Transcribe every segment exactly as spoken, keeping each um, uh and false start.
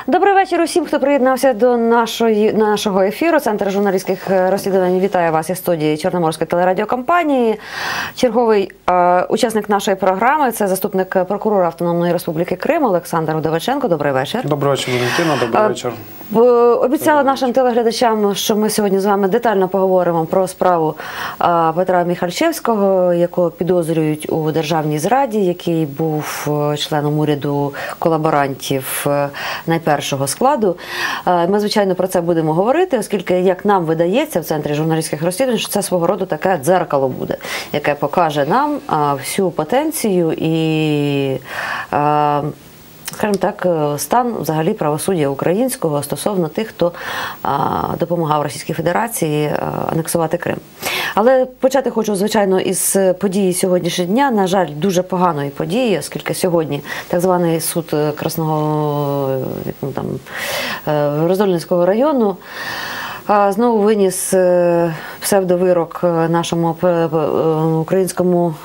Добрий вечір усім, хто приєднався до нашої, нашого ефіру. Центр журналістських розслідувань вітає вас із студії Чорноморської телерадіокомпанії. Черговий е, учасник нашої програми – це заступник прокурора Автономної Республіки Крим Олександр Удовиченко. Добрий вечір. Добрий вечір, Валентина. Добрий вечір. Е, обіцяла нашим телеглядачам, що ми сьогодні з вами детально поговоримо про справу е, Петра Міхальчевського, якого підозрюють у державній зраді, який був членом уряду колаборантів е, найпершого складу. Ми, звичайно, про це будемо говорити, оскільки, як нам видається в Центрі журналістських розслідувань, що це свого роду таке дзеркало буде, яке покаже нам всю потенцію і, скажімо так, стан взагалі правосуддя українського стосовно тих, хто допомагав Російській Федерації анексувати Крим. Але почати хочу, звичайно, із події сьогоднішнього дня. На жаль, дуже поганої події, оскільки сьогодні так званий суд Красного там, Роздольницького району знову виніс псевдовирок нашому українському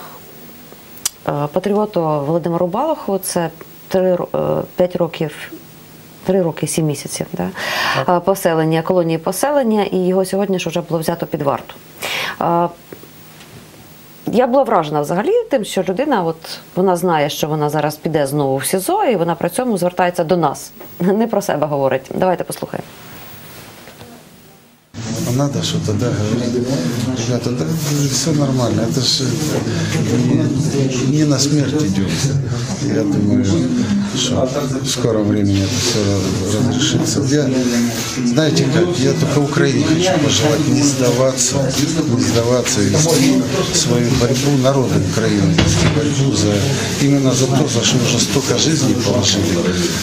патріоту Володимиру Балуху. Це п'ять років. Три роки, сім місяців, да? Поселення, колонії поселення, і його сьогодні ж вже було взято під варту. Я була вражена взагалі тим, що людина, от, вона знає, що вона зараз піде знову в СІЗО, і вона при цьому звертається до нас. Не про себе говорить. Давайте послухаємо. Надо что-то, да, говорить. Ребята, да, все нормально. Это же не, не на смерть идет. Я думаю, что в скором времени это все разрешится. Я, знаете как, я только Украине хочу пожелать не сдаваться, не сдаваться и вести свою борьбу, народу Украины, вести борьбу за, именно за то, за что уже столько жизней положили.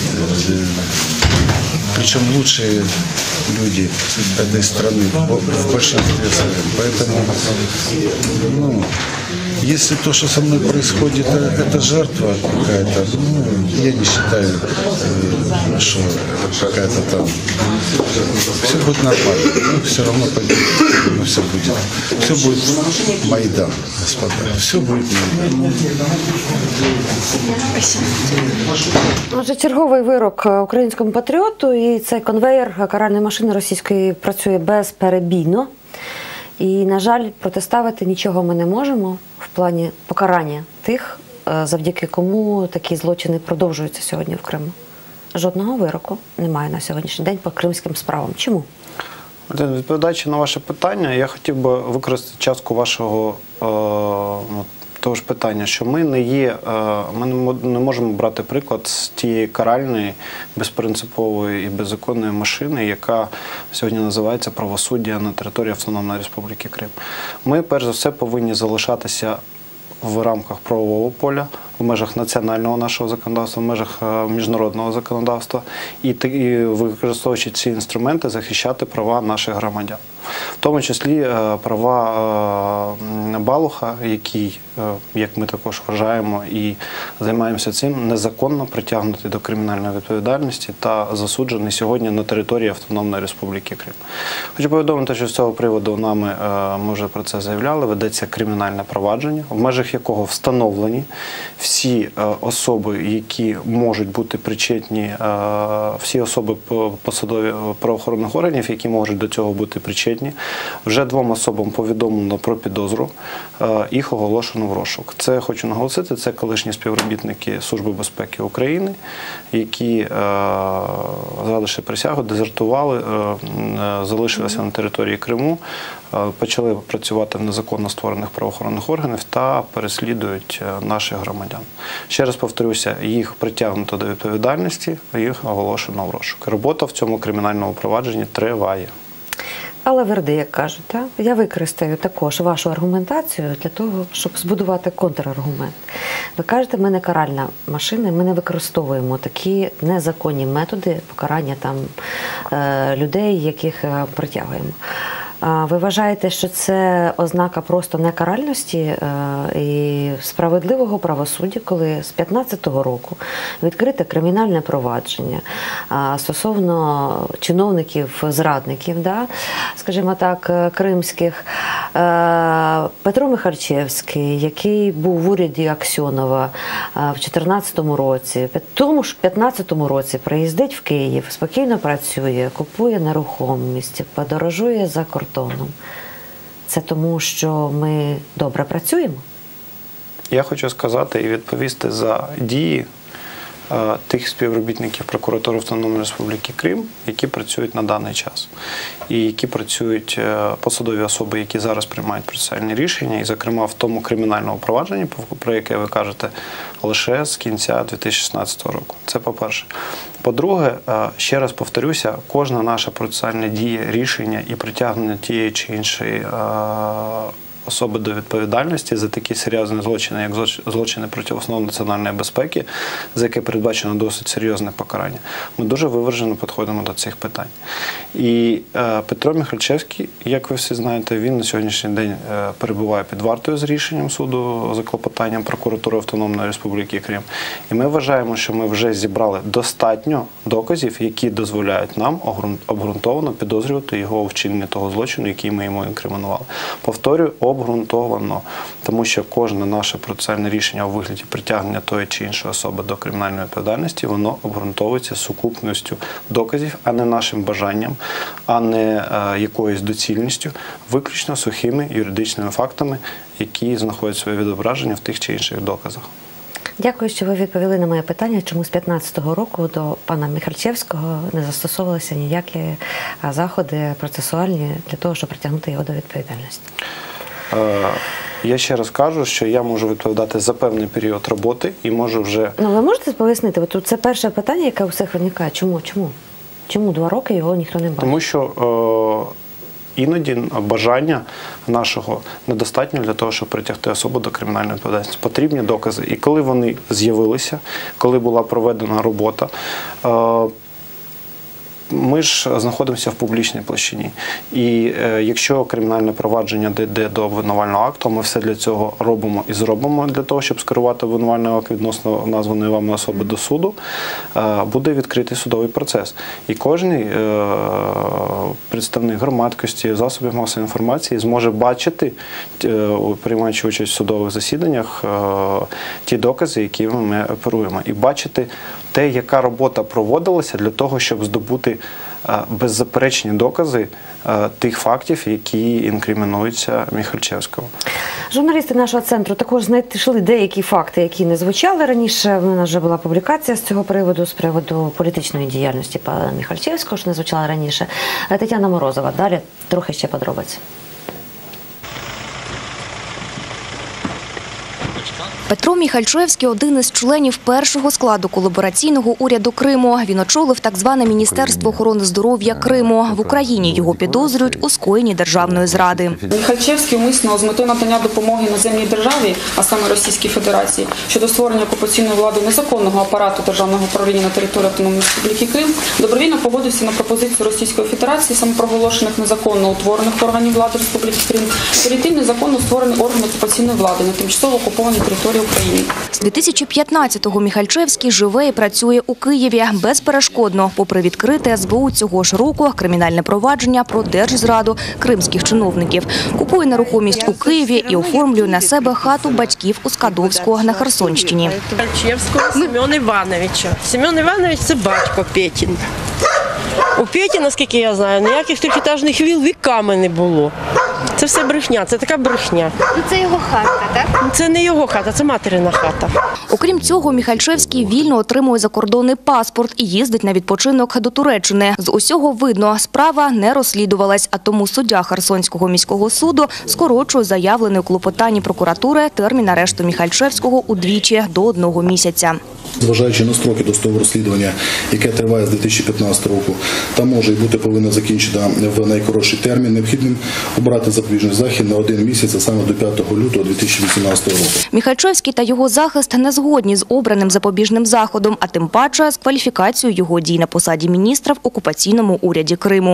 Причем лучшие люди этой страны в большинстве своем. Поэтому, ну, если то, что со мной происходит, это жертва какая-то, ну, я не считаю, что какая-то там... Все будет нормально, но все равно пойдет, но все будет. Все будет Майдан, господа. Все будет Майдан. Отже, черговий вирок українському патріоту, і цей конвеєр каральної машини російської працює безперебійно. І, на жаль, протиставити нічого ми не можемо в плані покарання тих, завдяки кому такі злочини продовжуються сьогодні в Криму. Жодного вироку немає на сьогоднішній день по кримським справам. Чому? Відповідаючи на ваше питання, я хотів би використати частку вашого е, того ж питання, що ми не є, ми не можемо брати приклад з тієї каральної, безпринципової і беззаконної машини, яка сьогодні називається правосуддя на території Автономної Республіки Крим. Ми, перш за все, повинні залишатися в рамках правового поля, в межах національного нашого законодавства, в межах міжнародного законодавства і, і використовуючи ці інструменти, захищати права наших громадян. В тому числі права Балуха, який, як ми також вважаємо і займаємося цим, незаконно притягнутий до кримінальної відповідальності та засуджений сьогодні на території Автономної Республіки Крим. Хочу повідомити, що з цього приводу нами, ми вже про це заявляли, ведеться кримінальне провадження, в межах якого встановлені всі особи, які можуть бути причетні, всі особи посадові правоохоронних органів, які можуть до цього бути причетні. Вже двом особам повідомлено про підозру, їх оголошено в розшук. Це, хочу наголосити, це колишні співробітники Служби безпеки України, які, зрадивши присягу, дезертували, залишилися на території Криму, почали працювати в незаконно створених правоохоронних органів та переслідують наших громадян. Ще раз повторюся, їх притягнуто до відповідальності, їх оголошено в розшук. Робота в цьому кримінальному провадженні триває. Але Верди, як кажуть, так? Я використаю також вашу аргументацію для того, щоб збудувати контраргумент. Ви кажете, ми не каральна машина, ми не використовуємо такі незаконні методи покарання там, людей, яких притягуємо. А ви вважаєте, що це ознака просто некаральності е, і справедливого правосуддя, коли з п'ятнадцятого року відкрите кримінальне провадження а, стосовно чиновників-зрадників, да, скажімо так, е, кримських, е, Петро Михальчевський, який був в уряді Аксьонова е, в чотирнадцятому році, в тому ж п'ятнадцятому році приїздить в Київ, спокійно працює, купує нерухомість, подорожує за кордоном. Це тому, що ми добре працюємо? Я хочу сказати і відповісти за дії е, тих співробітників прокуратури Автономної Республіки Крим, які працюють на даний час. І які працюють е, посадові особи, які зараз приймають процесуальні рішення, і, зокрема, в тому кримінальному провадженні, про яке ви кажете, лише з кінця дві тисячі шістнадцятого року. Це по-перше. По-друге, е, ще раз повторюся, кожна наша процесуальна дія, рішення і притягнення тієї чи іншої е, особи до відповідальності за такі серйозні злочини, як злочини проти основ національної безпеки, за яке передбачено досить серйозне покарання. Ми дуже виважено підходимо до цих питань. І е, Петро Михальчевський, як ви всі знаєте, він на сьогоднішній день е, перебуває під вартою з рішенням суду за клопотанням прокуратури Автономної Республіки Крим. І ми вважаємо, що ми вже зібрали достатньо доказів, які дозволяють нам обґрунтовано підозрювати його у вчиненні того злочину, який ми йому інкримінували. Повторюю, обґрунтовано, тому що кожне наше процесуальне рішення у вигляді притягнення тої чи іншої особи до кримінальної відповідальності, воно обґрунтовується сукупністю доказів, а не нашим бажанням, а не е, якоюсь доцільністю, виключно сухими юридичними фактами, які знаходять своє відображення в тих чи інших доказах. Дякую, що ви відповіли на моє питання, чому з п'ятнадцятого року до пана Михальчевського не застосовувалися ніякі заходи процесуальні для того, щоб притягнути його до відповідальності. Я ще раз кажу, що я можу відповідати за певний період роботи і можу вже... Ну, ви можете пояснити, от тут це перше питання, яке у всіх виникає. Чому? Чому? Чому два роки його ніхто не бачив? Тому що е, іноді бажання нашого недостатньо для того, щоб притягти особу до кримінальної відповідальності. Потрібні докази. І коли вони з'явилися, коли була проведена робота, е, ми ж знаходимося в публічній площині. І е, якщо кримінальне провадження йде до обвинувального акту, ми все для цього робимо і зробимо для того, щоб скерувати обвинувальний акт відносно названої вами особи до суду, е, буде відкритий судовий процес. І кожен е, представник громадськості, засобів масової інформації зможе бачити, е, приймаючи участь в судових засіданнях, е, ті докази, якими ми оперуємо. І бачити те, яка робота проводилася для того, щоб здобути беззаперечні докази тих фактів, які інкримінуються Михальчевському. Журналісти нашого центру також знайшли деякі факти, які не звучали раніше. У нас вже була публікація з цього приводу, з приводу політичної діяльності пана Михальчевського, що не звучала раніше. Тетяна Морозова. Далі трохи ще подробиць. Петро Михальчевський – один із членів першого складу колабораційного уряду Криму. Він очолив так зване Міністерство охорони здоров'я Криму. В Україні його підозрюють у скоєнні державної зради. Михальчевський умисно з метою надання допомоги іноземній державі, а саме Російській Федерації, щодо створення окупаційної влади незаконного апарату державного управління на території Автономної Республіки Крим, добровільно погодився на пропозицію Російської Федерації самопроголошених незаконно утворених органів влади Республіки Крим перейти в незаконно створений орган окупаційної влади на тимчасово окупованій території України. З дві тисячі п'ятнадцятого Михальчевський живе і працює у Києві безперешкодно, попри відкрите ес бе у цього ж року кримінальне провадження про держзраду кримських чиновників. Купує нерухомість у Києві і оформлює на себе хату батьків у Скадовську на Херсонщині. Михальчевського Семена Івановича. Семен Іванович – це батько Петін. У Петі, наскільки я знаю, ніяких трьохетажних віл віками не було. Це все брехня, це така брехня. Це його хата, так? Це не його хата, це материна хата. Окрім цього, Михальчевський вільно отримує закордонний паспорт і їздить на відпочинок до Туреччини. З усього видно, справа не розслідувалась, а тому суддя Херсонського міського суду скорочує заявлений у клопотанні прокуратури термін арешту Михальчевського удвічі до одного місяця. Зважаючи на строки досудового розслідування, яке триває з дві тисячі п'ятнадцятого року, та може і бути повинна закінчена в найкоротший термін, необхідним обрати запобіжний захід на один місяць, а саме до п'ятого лютого дві тисячі вісімнадцятого року. Михальчевський та його захист не згодні з обраним запобіжним заходом, а тим паче з кваліфікацією його дій на посаді міністра в окупаційному уряді Криму.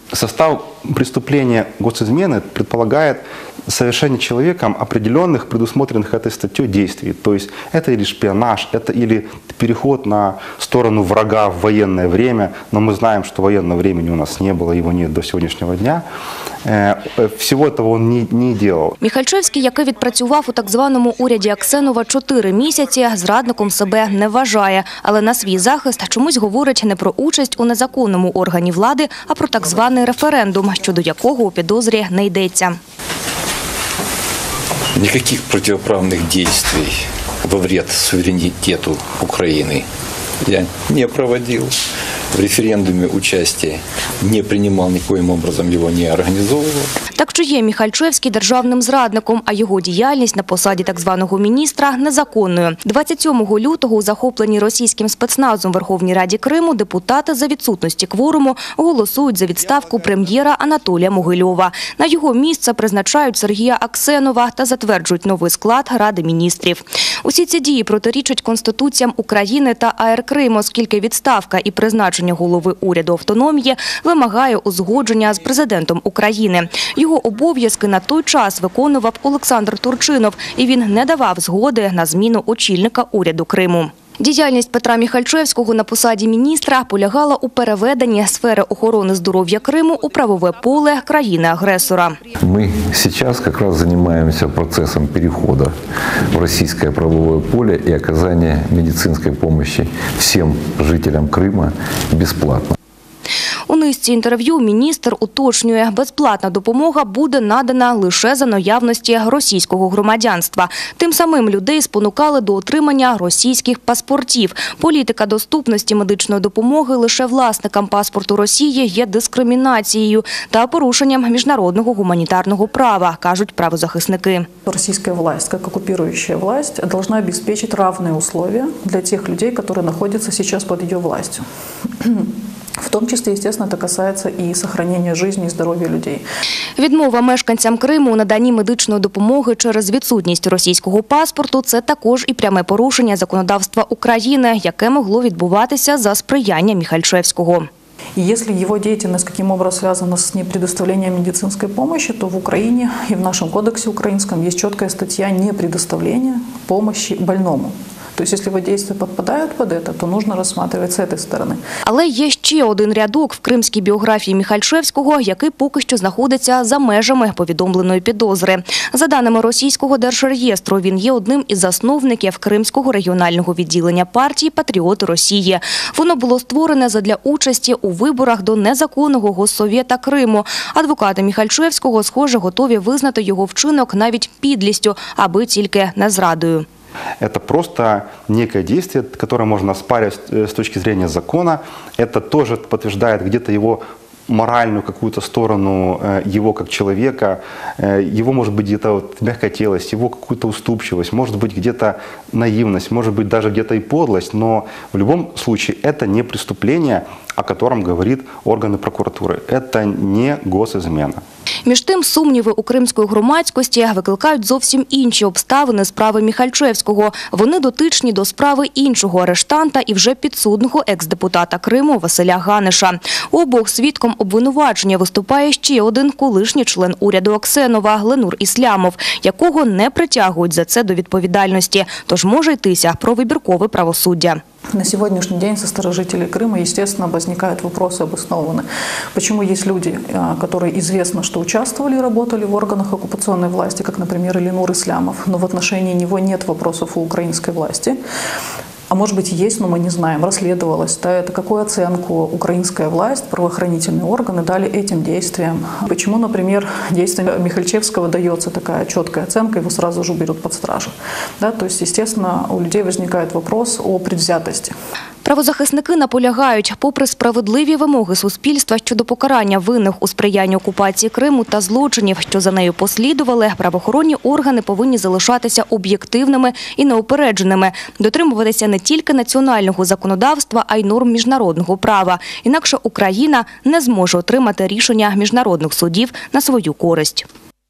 состав преступления госизмены предполагает совершение человеком определенных, предусмотренных этой статьей действий. То есть это или шпионаж, это или переход на сторону врага в военное время, но мы знаем, что военного времени у нас не было, его нет до сегодняшнего дня. Всего этого он не, не делал. Міхальчевський, який відпрацював у так званому уряді Аксенова чотири місяці, зрадником себе не вважає. Але на свій захист чомусь говорить не про участь у незаконному органі влади, а про так званий референдум, щодо якого у підозрі не йдеться. Никаких противоправных действий во вред суверенитету Украины я не проводил. В референдуме участия не принимал, никоим образом его не организовывал. Так що є Міхальчевський державним зрадником, а його діяльність на посаді так званого міністра незаконною. двадцять сьомого лютого у захопленій російським спецназом Верховній Раді Криму депутати за відсутності кворуму голосують за відставку прем'єра Анатолія Могильова. На його місце призначають Сергія Аксенова та затверджують новий склад Ради міністрів. Усі ці дії протирічать Конституціям України та АР Крим, оскільки відставка і призначення голови уряду автономії вимагає узгодження з президентом України. Його обов'язки на той час виконував Олександр Турчинов, і він не давав згоди на зміну очільника уряду Криму. Діяльність Петра Міхальчевського на посаді міністра полягала у переведенні сфери охорони здоров'я Криму у правове поле країни-агресора. Ми зараз якраз займаємося процесом переходу в російське правове поле і оказання медицинської допомоги всім жителям Криму безплатно. У низці інтерв'ю міністр уточнює, безплатна допомога буде надана лише за наявності російського громадянства. Тим самим людей спонукали до отримання російських паспортів. Політика доступності медичної допомоги лише власникам паспорту Росії є дискримінацією та порушенням міжнародного гуманітарного права, кажуть правозахисники. Российская власть, как оккупирующая власть, должна обеспечить равные условия для тех людей, которые находятся сейчас под ее властью. В тому числі, естественно, це касається і сохранення життя і здоров'я людей. Відмова мешканцям Криму у наданні медичної допомоги через відсутність російського паспорту – це також і пряме порушення законодавства України, яке могло відбуватися за сприяння Міхальчевського. И если его деятельность каким образом связана с непредоставлением медицинской помощи, то в Украине и в нашем кодексе украинском есть четкая статья непредоставления помощи больному. То есть, если его действия подпадают под это, то нужно рассматривать с этой стороны. Але є ще один рядок в кримській біографії Міхальчевського, який поки що знаходиться за межами повідомленої підозри. За даними російського держреєстру, він є одним із засновників Кримського регіонального відділення партії «Патріоти Росії». Воно було створене задля участі у виборах до незаконного Госсовєта Криму. Адвокати Міхальчевського, схоже, готові визнати його вчинок навіть підлістю, аби тільки не зрадою. Это просто некое действие, которое можно оспаривать с точки зрения закона. Это тоже подтверждает где-то его моральную какую-то сторону, его как человека, его, может быть, где-то вот мягкотелость, его какую-то уступчивость, может быть, где-то наивность, может быть, даже где-то и подлость, но в любом случае это не преступление, о котором говорит органы прокуратуры. Это не госизмена. Між тим, сумніви у кримської громадськості викликають зовсім інші обставини справи Міхальчевського. Вони дотичні до справи іншого арештанта і вже підсудного екс-депутата Криму Василя Ганеша. У обох свідком обвинувачення виступає ще один колишній член уряду Аксенова – Ленур Іслямов, якого не притягують за це до відповідальності. Тож може йтися про вибіркове правосуддя. На сегодняшний день со стороны жителей Крыма, естественно, возникают вопросы обоснованные. Почему есть люди, которые известно, что участвовали и работали в органах оккупационной власти, как, например, Ленур Іслямов, но в отношении него нет вопросов у украинской власти? А может быть, есть, но мы не знаем, расследовалось. Да, это какую оценку украинская власть, правоохранительные органы дали этим действиям? Почему, например, действиям Міхальчевського дается такая четкая оценка, его сразу же берут под стражу? Да, то есть, естественно, у людей возникает вопрос о предвзятости. Правозахисники наполягають, попри справедливі вимоги суспільства щодо покарання винних у сприянні окупації Криму та злочинів, що за нею послідували, правоохоронні органи повинні залишатися об'єктивними і неупередженими, дотримуватися не тільки національного законодавства, а й норм міжнародного права. Інакше Україна не зможе отримати рішення міжнародних судів на свою користь.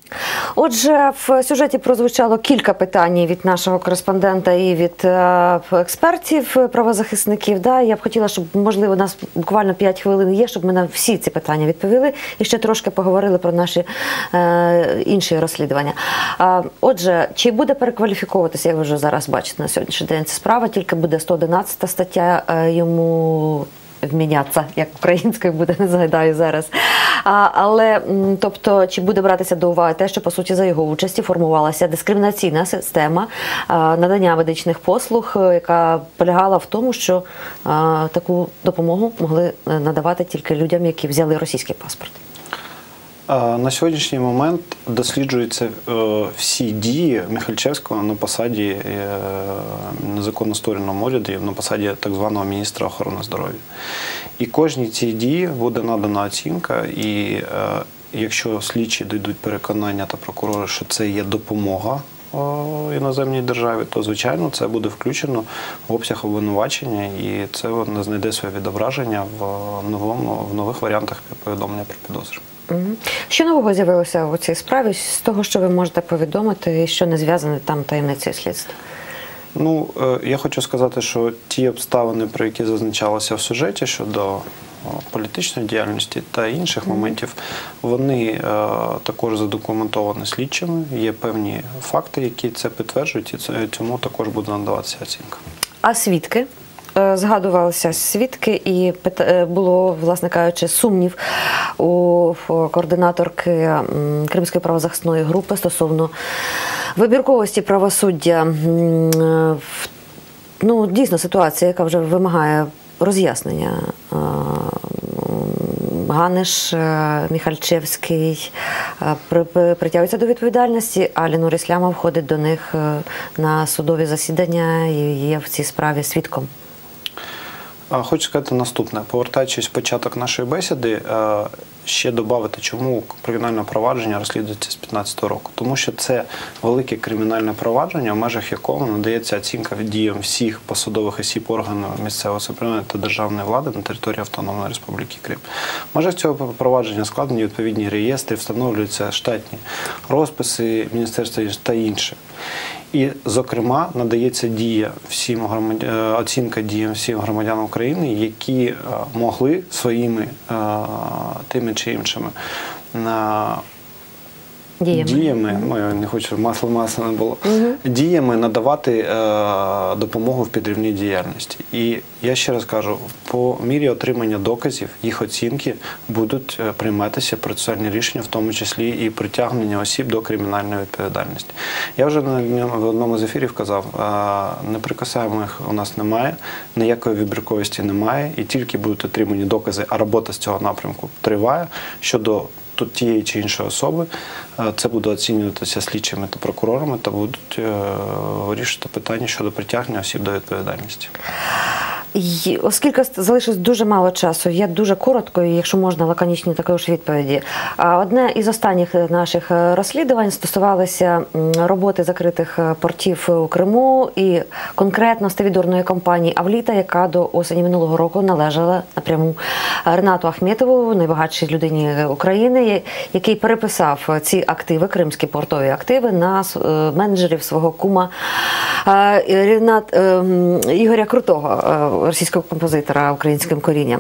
Отже, в сюжеті прозвучало кілька питань від нашого кореспондента і від е, експертів, правозахисників. Да? Я б хотіла, щоб, можливо, у нас буквально п'ять хвилин є, щоб ми на всі ці питання відповіли і ще трошки поговорили про наші е, інші розслідування. А, отже, чи буде перекваліфіковуватися, як ви вже зараз бачите на сьогоднішній день, ця справа, тільки буде сто одинадцята стаття е, йому вміняться, як українською буде, не згадаю зараз. А, але, тобто, чи буде братися до уваги те, що, по суті, за його участі формувалася дискримінаційна система а, надання медичних послуг, яка полягала в тому, що а, таку допомогу могли надавати тільки людям, які взяли російський паспорт? На сьогоднішній момент досліджуються всі дії Міхальчевського на посаді е, незаконно створеному уряді, на посаді так званого міністра охорони здоров'я. І кожній цій дії буде надана оцінка, і е, якщо слідчі дійдуть переконання та прокурори, що це є допомога о, іноземній державі, то, звичайно, це буде включено в обсяг обвинувачення, і це не знайде своє відображення в, новому, в нових варіантах повідомлення про підозру. Що нового з'явилося у цій справі з того, що ви можете повідомити, і що не зв'язане там таємницею слідства? Ну, я хочу сказати, що ті обставини, про які зазначалося в сюжеті щодо політичної діяльності та інших моментів, вони е, також задокументовані слідчими. Є певні факти, які це підтверджують, і цьому також буде надаватися оцінка. А свідки? Згадувалися свідки, і було, власне кажучи, сумнів у координаторки Кримської правозахисної групи стосовно вибірковості правосуддя. Ну, дійсно, ситуація, яка вже вимагає роз'яснення. Ганиш, Міхальчевський притягуються до відповідальності, а Лінур Іслямов входить до них на судові засідання і є в цій справі свідком. Хочу сказати наступне. Повертаючись в початок нашої бесіди, ще додати, чому кримінальне провадження розслідується з п'ятнадцятого року. Тому що це велике кримінальне провадження, в межах якого надається оцінка діям всіх посадових осіб органів місцевого самоврядування та державної влади на території Автономної Республіки Крим. В межах цього провадження складені відповідні реєстри, встановлюються штатні розписи міністерства та інше. І, зокрема, надається дія всім громадян, оцінка діям всім громадянам України, які могли своїми тими чи іншими діями, діями ну, я не хочу, масло масло не було, угу. діями надавати е, допомогу в підривній діяльності. І я ще раз кажу, по мірі отримання доказів, їх оцінки будуть прийматися процесуальні рішення, в тому числі і притягнення осіб до кримінальної відповідальності. Я вже на в одному з ефірів казав, е, неприкасаємих у нас немає, ніякої вибірковості немає, і тільки будуть отримані докази, а робота з цього напрямку триває, щодо тут тієї чи іншої особи, це буде оцінюватися слідчими та прокурорами та будуть вирішувати питання щодо притягнення осіб до відповідальності. І, оскільки залишилось дуже мало часу, я дуже коротко, якщо можна, лаконічні також відповіді. Одне із останніх наших розслідувань стосувалося роботи закритих портів у Криму і конкретно стивідорної компанії «Авліта», яка до осені минулого року належала напряму Ренату Ахметову, найбагатшій людині України, який переписав ці активи, кримські портові активи, на менеджерів свого кума Ренат, Ігоря Крутого, російського композитора українським корінням.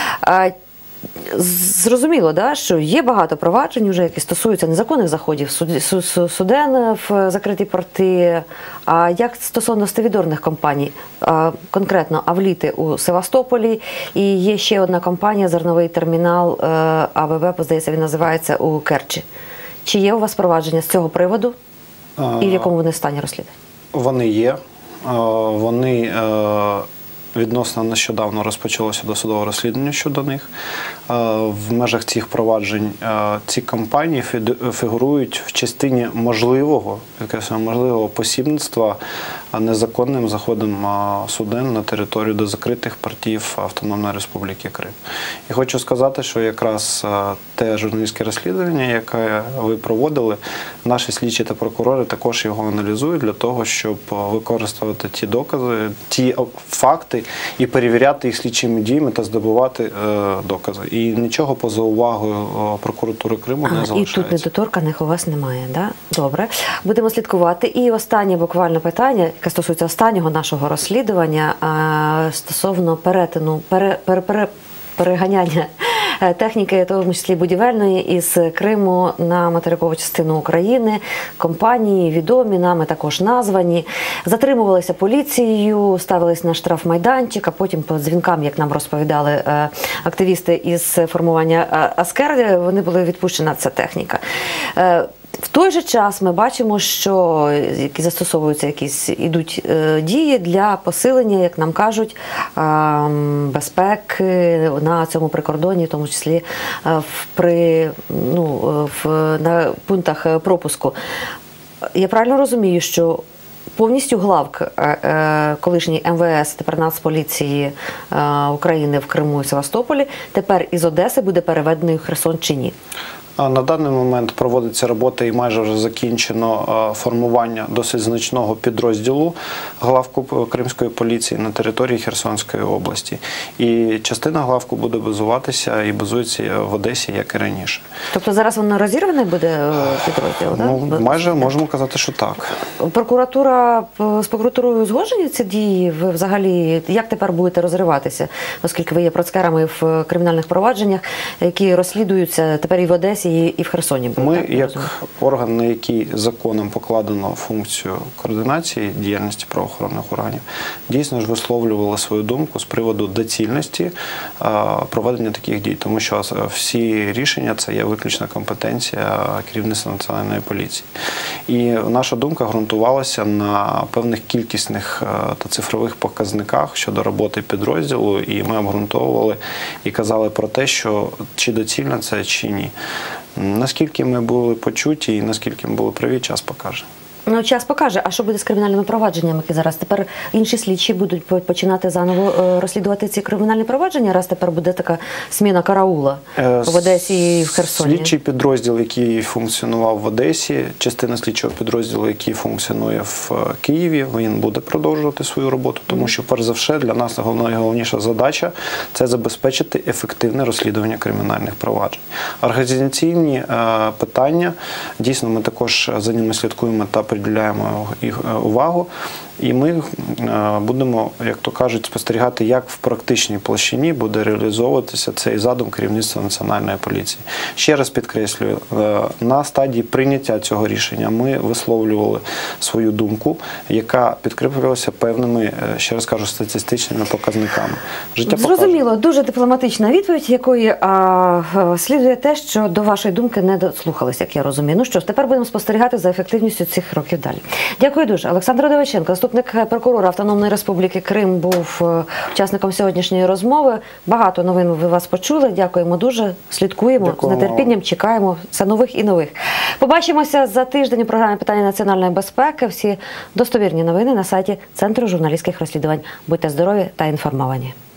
Зрозуміло, да, що є багато проваджень, вже, які стосуються незаконних заходів суден в закриті порти. А як стосовно стивідорних компаній, конкретно «Авліти» у Севастополі, і є ще одна компанія, зерновий термінал АВВ, здається, він називається, у Керчі. Чи є у вас провадження з цього приводу і в якому вони стані розслідування? Вони є. Вони відносно нещодавно розпочалося досудове розслідування щодо них. В межах цих проваджень ці компанії фігурують в частині можливого, можливого посібництва незаконним заходом а, суден на територію до закритих портів Автономної Республіки Крим. І хочу сказати, що якраз а, те журналістське розслідування, яке ви проводили, наші слідчі та прокурори також його аналізують для того, щоб використовувати ті докази, ті факти і перевіряти їх слідчими діями та здобувати е, докази. І нічого поза увагою прокуратури Криму не А, і залишається. тут недоторканих у вас немає, да? Добре. Будемо слідкувати. І останнє буквально питання, яке стосується останнього нашого розслідування, а, стосовно перетину, пере, пере, пере, переганяння техніки, в тому числі будівельної, із Криму на материкову частину України. Компанії відомі, нами також названі. Затримувалися поліцією, ставились на штрафмайданчик, а потім по дзвінкам, як нам розповідали активісти із формування Аскер, вони були відпущена ця техніка. В той же час ми бачимо, що які застосовуються якісь ідуть е, дії для посилення, як нам кажуть, е, безпеки на цьому прикордоні, в тому числі е, в, при, ну, в, на пунктах пропуску. Я правильно розумію, що повністю главк е, е, колишній ем ве ес, тепер Нацполіції е, України в Криму і Севастополі, тепер із Одеси буде переведений в Херсон чи ні? На даний момент проводиться робота і майже вже закінчено формування досить значного підрозділу главку Кримської поліції на території Херсонської області. І частина главку буде базуватися і базується в Одесі, як і раніше. Тобто зараз воно розірваний буде підрозділ? Ну, да? Майже можемо казати, що так. Прокуратура, з прокуратурою узгоджені ці дії? Ви взагалі, як тепер будете розриватися? Оскільки ви є процкерами в кримінальних провадженнях, які розслідуються тепер і в Одесі, і в Херсоні. Ми, так, як орган, на який законом покладено функцію координації діяльності правоохоронних органів, дійсно ж висловлювали свою думку з приводу доцільності а, проведення таких дій, тому що всі рішення – це є виключна компетенція керівництва Національної поліції. І наша думка ґрунтувалася на певних кількісних та цифрових показниках щодо роботи підрозділу, і ми обґрунтовували і казали про те, що чи доцільно це, чи ні. Наскільки ми були почуті і наскільки ми були праві, час покаже. Ну, час покаже. А що буде з кримінальними провадженнями, які зараз? Тепер інші слідчі будуть починати заново розслідувати ці кримінальні провадження, раз тепер буде така зміна караула в Одесі і в Херсоні? Слідчий підрозділ, який функціонував в Одесі, частина слідчого підрозділу, який функціонує в Києві, він буде продовжувати свою роботу, тому що, перш за все, для нас найголовніша задача – це забезпечити ефективне розслідування кримінальних проваджень. Організаційні е, питання, дійсно, ми також за ними слідкуємо та приділяємо їх увагу. І ми будемо, як то кажуть, спостерігати, як в практичній площині буде реалізовуватися цей задум керівництва Національної поліції. Ще раз підкреслюю, на стадії прийняття цього рішення ми висловлювали свою думку, яка підкріплювалася певними, ще раз кажу, статистичними показниками. Життя Зрозуміло, покаже. дуже дипломатична відповідь, якої а, слідує те, що до вашої думки не дослухались, як я розумію. Ну що ж, тепер будемо спостерігати за ефективністю цих років далі. Дякую дуже. Олександр Вдовиченко, заступник прокурора Автономної Республіки Крим, був учасником сьогоднішньої розмови. Багато новин ви вас почули. Дякуємо дуже. Слідкуємо. Дякую. З нетерпінням чекаємо все нових і нових. Побачимося за тиждень у програмі «Питання національної безпеки». Всі достовірні новини на сайті Центру журналістських розслідувань. Будьте здорові та інформовані.